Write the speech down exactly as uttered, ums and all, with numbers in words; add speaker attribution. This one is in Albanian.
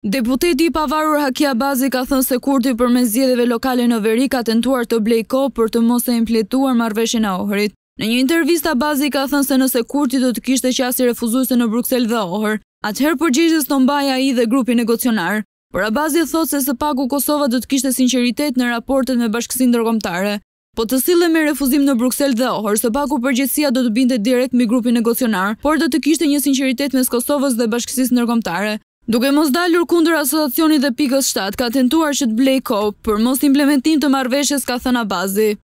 Speaker 1: Deputeti i pavarur Haki Abazi ka thënë se Kurti përmes zgjedhjeve lokale në Veri ka tentuar të blejë kohë për të mos e implementuar marrëveshjen e Ohrit. Në një intervistë Abazi ka thënë se nëse Kurti do të kishte qasje refuzuese në Bruksel dhe Ohër, atëherë përgjegjës do mbahej ai dhe grupi negociator. Por Abazi thotë se së paku Kosova do të kishte sinqeritet në raportet me bashkësinë ndërkombëtare. Po të sillen me refuzim në Bruksel dhe Ohër, së paku përgjegjësia do të binte direkt mbi grupin negociator, por do të kishte një sinqeritet mes Kosovës dhe bashkësisë ndërkombëtare. Duke mos dalur kundër asociacionit dhe pikës shtatë, ka tentuar që të blejë kohë për mos implementim të marrëveshjes, ka thënë Abazi.